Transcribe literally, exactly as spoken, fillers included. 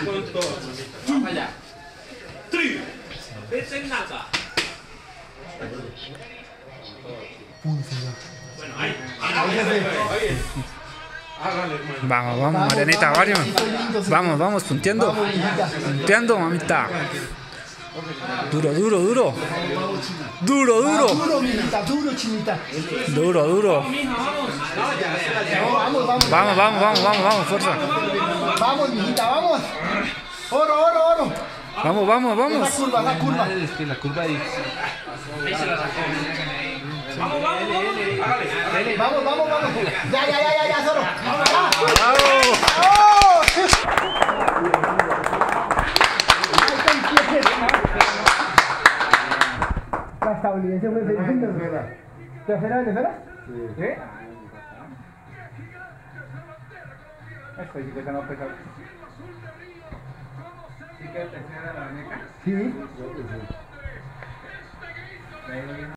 con todo. Vamos allá. Tri. Vete en nada. Bueno, ahí. Vamos, vamos, Marianita, varios. Vamos, vamos, punteando. Punteando, mamita. Duro, duro, duro. Duro, duro. Duro, mijita, duro, chinita. Duro, duro. Vamos, vamos. Vamos, vamos, vamos, vamos, vamos, fuerza. Vamos, mijita, vamos. Oro, oro, oro. Vamos, vamos, La vamos. curva, la curva. Es que la curva ahí. Ahí se la sacó. Vamos, vamos, vamos. Vamos, vamos, vamos. Ya, ya, ya, ya, ya, solo. Ya. ¡Bravo! La estabilidad muy Venezuela. ¿Tercera Venezuela? Sí. Esto sí que no pesa. ¿Sí que tercera la veneca? Sí.